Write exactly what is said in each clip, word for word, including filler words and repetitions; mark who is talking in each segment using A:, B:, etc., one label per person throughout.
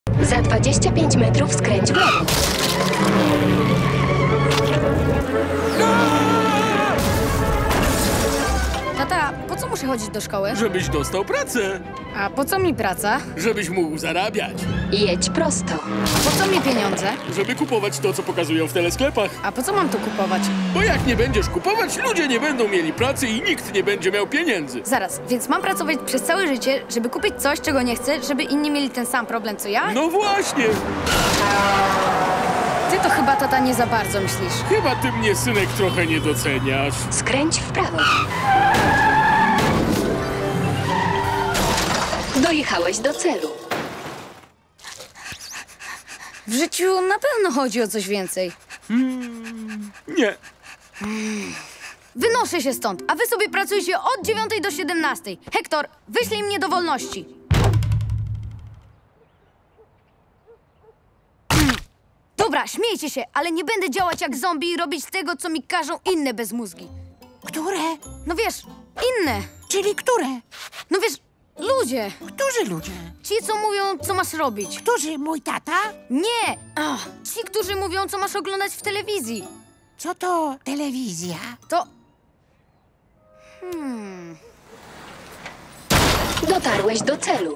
A: Za dwadzieścia pięć metrów skręć w lewo.
B: Tata, po co muszę chodzić do szkoły?
C: Żebyś dostał pracę.
B: A po co mi praca?
C: Żebyś mógł zarabiać.
A: Jedź prosto.
B: A po co mi pieniądze?
C: Żeby kupować to, co pokazują w telesklepach.
B: A po co mam to kupować?
C: Bo jak nie będziesz kupować, ludzie nie będą mieli pracy i nikt nie będzie miał pieniędzy.
B: Zaraz, więc mam pracować przez całe życie, żeby kupić coś, czego nie chcę, żeby inni mieli ten sam problem, co ja?
C: No właśnie.
B: Ty to chyba, tata, nie za bardzo myślisz.
C: Chyba ty mnie, synek, trochę nie doceniasz.
A: Skręć w prawo. Dojechałeś do celu.
B: W życiu na pewno chodzi o coś więcej.
C: Nie.
B: Wynoszę się stąd, a wy sobie pracujcie od dziewiątej do siedemnastej. Hektor, wyślij mnie do wolności. Dobra, śmiejcie się, ale nie będę działać jak zombie i robić tego, co mi każą inne bezmózgi.
D: Które?
B: No wiesz, inne.
D: Czyli które?
B: No wiesz, ludzie.
D: Którzy ludzie?
B: Ci, co mówią, co masz robić.
D: Którzy? Mój tata?
B: Nie! Ach, ci, którzy mówią, co masz oglądać w telewizji.
D: Co to telewizja?
B: To... Hmm...
A: Dotarłeś do celu.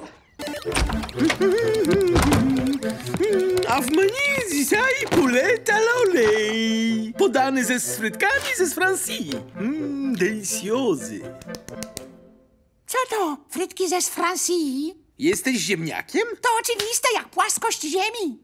C: A w menu dzisiaj poulet à l'olej. Podany ze frytkami ze Francji. Mmm, deliciozy.
D: Co to? Frytki ze z Francji?
C: Jesteś ziemniakiem?
D: To oczywiste jak płaskość ziemi.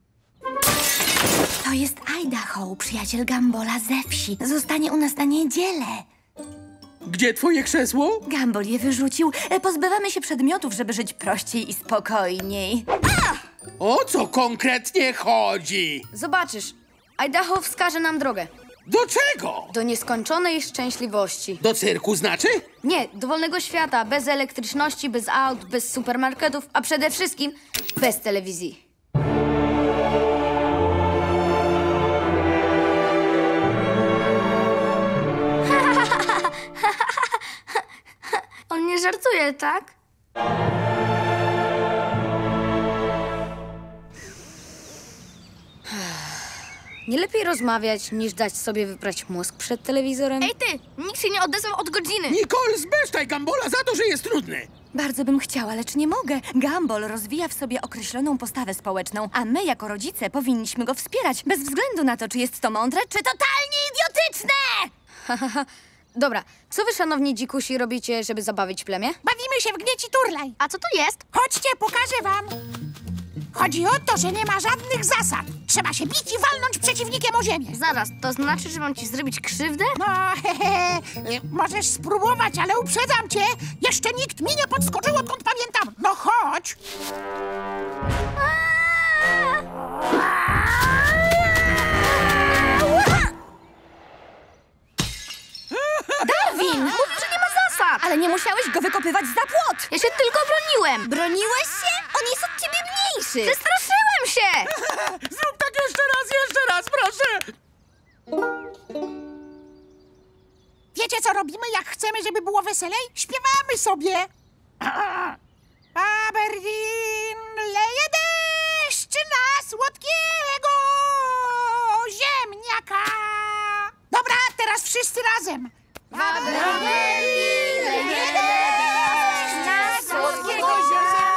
E: To jest Idaho, przyjaciel Gambola ze wsi. Zostanie u nas na niedzielę.
C: Gdzie twoje krzesło?
E: Gambol je wyrzucił. E, Pozbywamy się przedmiotów, żeby żyć prościej i spokojniej.
C: O co konkretnie chodzi?
B: Zobaczysz, Idaho wskaże nam drogę.
C: Do czego?
B: Do nieskończonej szczęśliwości.
C: Do cyrku znaczy?
B: Nie, do wolnego świata, bez elektryczności, bez aut, bez supermarketów, a przede wszystkim bez telewizji. On nie żartuje, tak? Nie lepiej rozmawiać, niż dać sobie wyprać mózg przed telewizorem?
F: Ej ty, nikt się nie odezwał od godziny.
C: Nicole, zbesztaj Gambola za to, że jest trudny.
E: Bardzo bym chciała, lecz nie mogę. Gambol rozwija w sobie określoną postawę społeczną, a my jako rodzice powinniśmy go wspierać, bez względu na to, czy jest to mądre, czy totalnie idiotyczne!
B: Dobra, co wy, szanowni dzikusi, robicie, żeby zabawić plemię?
D: Bawimy się w gnieci turlaj.
F: A co to jest?
D: Chodźcie, pokażę wam. Chodzi o to, że nie ma żadnych zasad. Trzeba się bić i walnąć przeciwnikiem o ziemię.
F: Zaraz, to znaczy, że mam ci zrobić krzywdę?
D: No, hehe, możesz spróbować, ale uprzedzam cię. Jeszcze nikt mi nie podskoczył, odkąd pamiętam. No chodź.
F: Darwin, mówił, że nie ma zasad.
E: Ale nie musiałeś go wykopywać za płot!
F: Ja się tylko broniłem.
E: Broniłeś się? On jest od ciebie mniejszy!
F: Przestraszyłem się.
C: Zrób tak jeszcze raz, jeszcze raz, proszę.
D: Wiecie, co robimy, jak chcemy, żeby było weselej? Śpiewamy sobie. Aberdeen leje deszcz na słodkiego ziemniaka. Dobra, teraz wszyscy razem. Aberdeen leje deszcz na słodkiego ziemniaka.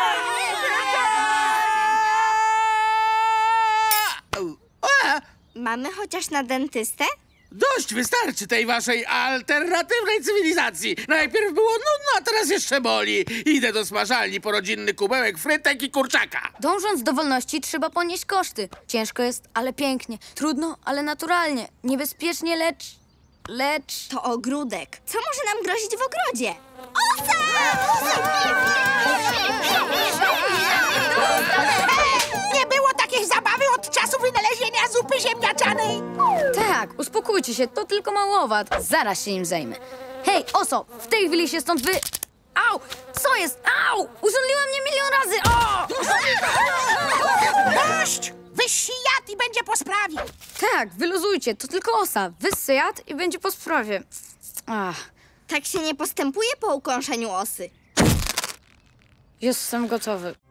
C: A,
F: Mamy chociaż na dentystę?
C: dość wystarczy tej waszej alternatywnej cywilizacji. Najpierw było nudno, a teraz jeszcze boli. Idę do smażalni po rodzinny kubełek frytek i kurczaka.
B: Dążąc do wolności, trzeba ponieść koszty. Ciężko jest, ale pięknie. Trudno, ale naturalnie. Niebezpiecznie, lecz... lecz...
F: To ogródek. Co może nam grozić w ogrodzie?
D: Nie było takiej zabawy od czasu wynalezienia zupy ziemniaczanej.
B: Tak, uspokójcie się, to tylko małowat. Zaraz się nim zajmę. Hej, oso, w tej chwili się stąd wy... Au! Co jest? Au! Uzoliła mnie milion razy! O!
D: Dość! Wyższy jad i będzie po sprawie.
B: Tak, wyluzujcie, to tylko osa. Wyssę jad i będzie po sprawie. Ach,
F: Tak się nie postępuje po ukąszeniu osy.
B: jestem gotowy.